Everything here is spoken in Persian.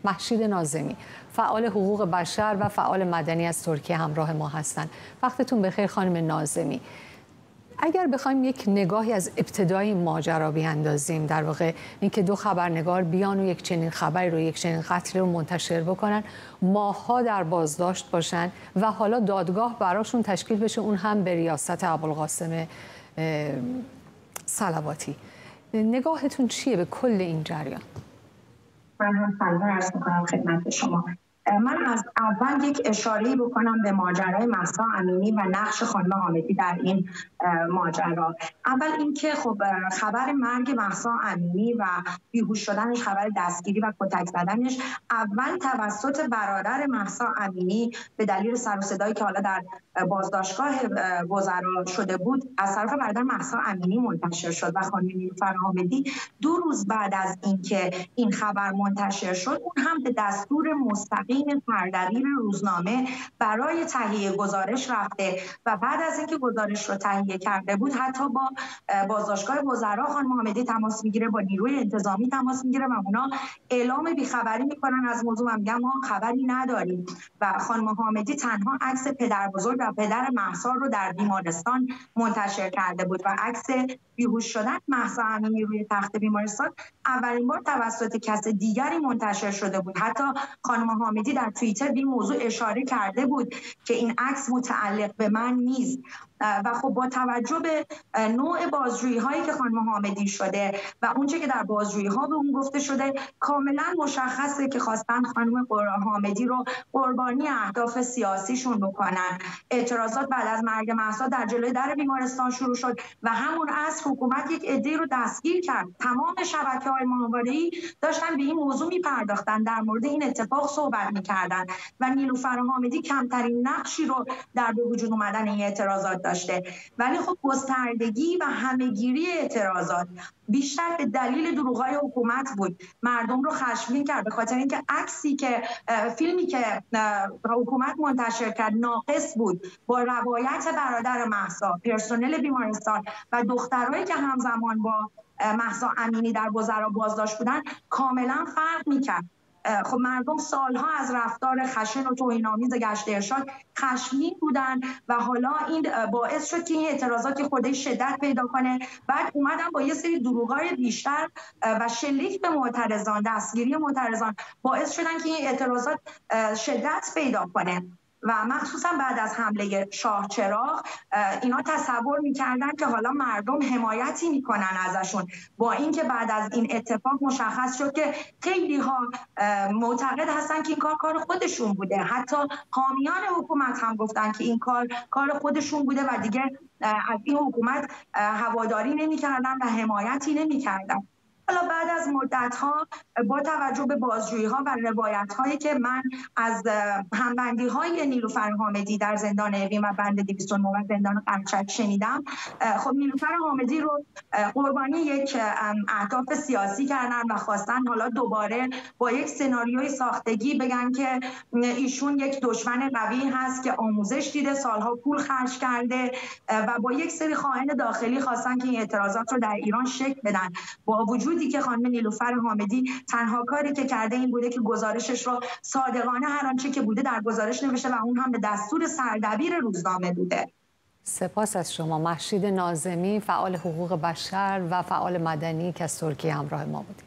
مهشید ناظمی، فعال حقوق بشر و فعال مدنی از ترکیه همراه ما هستند. وقتتون بخیر خانم ناظمی. اگر بخوایم یک نگاهی از ابتدای ماجرا بیاندازیم، در واقع اینکه دو خبرنگار بیان و یک چنین خبری رو، یک چنین قتل رو منتشر بکنن، ماه‌ها در بازداشت باشن و حالا دادگاه براشون تشکیل بشه، اون هم به ریاست ابوالقاسم صلواتی. نگاهتون چیه به کل این جریان؟ من هم سلام عرض می‌کنم خدمت شما. من از اول یک اشاره‌ای بکنم به ماجرای مهسا امینی و نقش خانم حامدی در این ماجرا. اول اینکه خب خبر مرگ مهسا امینی و بیهوش شدنش، خبر دستگیری و کتک زدنش، اول توسط برادر مهسا امینی به دلیل سر و صدایی که حالا در بازداشتگاه وزرا شده بود از طرف برادر مهسا امینی منتشر شد و خانم نیلوفر حامدی 2 روز بعد از اینکه این خبر منتشر شد، اون هم به دستور مستقیم سردبیر روزنامه برای تهیه گزارش رفته و بعد از اینکه گزارش رو تهیه کرده بود حتی با بازداشتگاه وزرا خانم حامدی تماس میگیره، با نیروی انتظامی تماس میگیره و اونا اعلام بیخبری میکنن از موضوع و میگن ما خبری نداریم و خانم حامدی تنها عکس پدر بزرگ و پدر مهسا رو در بیمارستان منتشر کرده بود و عکس بیهوش شدن مهسا امینی روی تخت بیمارستان اولین بار توسط کس دیگری منتشر شده بود. حتی خانم حامدی در توییتر به این موضوع اشاره کرده بود که این عکس متعلق به من نیست و خب با توجه به نوع بازجویی هایی که خانم حامدی شده و اونچه که در بازجویی ها به اون گفته شده، کاملا مشخصه که خواستن خانم حامدی رو قربانی اهداف سیاسیشون بکنن. اعتراضات بعد از مرگ مهسا در جلوی در بیمارستان شروع شد و همون عصر حکومت یک عده رو دستگیر کرد. تمام شبکه‌های ماهواره‌ای داشتن به این موضوع می‌پرداختن، در مورد این اتفاق صحبت می‌کردن و نیلوفر حامدی کمترین نقشی رو در به وجود اومدن این اعتراضات داشته. ولی خب گستردگی و همه‌گیری اعتراضات بیشتر به دلیل دروغ‌های حکومت بود، مردم رو خشمگین کرد، به خاطر اینکه عکسی که فیلمی که حکومت منتشر کرد ناقص بود با روایت برادر مهسا، پرسنل بیمارستان و دخترایی که همزمان با مهسا امینی در وزرا بازداشت بودن کاملا فرق می‌کرد. خب مردم سالها از رفتار خشن و توهین‌آمیز گشت ارشاد خشمگین بودن و حالا این باعث شد که این اعتراضات خودش شدت پیدا کنه. بعد اومدن با یه سری دروغ‌های بیشتر و شلیک به معترضان، دستگیری معترضان باعث شدن که این اعتراضات شدت پیدا کنه و مخصوصا بعد از حمله شاهچراغ اینا تصور میکردن که حالا مردم حمایتی میکنن ازشون، با اینکه بعد از این اتفاق مشخص شد که خیلی ها معتقد هستن که این کار خودشون بوده. حتی حامیان حکومت هم گفتن که این کار خودشون بوده و دیگه از این حکومت هواداری نمیکردن و حمایتی نمیکردن. حالا بعد از مدت‌ها با توجه به بازجویی‌ها و روایت‌هایی که من از همبندی‌های نیلوفر حامدی در زندان اوین و بند 209 و زندان قرچک شنیدم، خب نیلوفر حامدی رو قربانی یک اهداف سیاسی کردن و خواستن حالا دوباره با یک سناریوی ساختگی بگن که ایشون یک دشمن قوی هست که آموزش دیده، سالها پول خرج کرده و با یک سری خائن داخلی خواستن که این اعتراضات رو در ایران شکل بدن. با وجود که خانم نیلوفر حامدی تنها کاری که کرده این بوده که گزارشش رو صادقانه هر آنچه که بوده در گزارش نوشته و اون هم به دستور سردبیر روزنامه بوده. سپاس از شما. مهشید ناظمی، فعال حقوق بشر و فعال مدنی که از ترکیه همراه ما بود.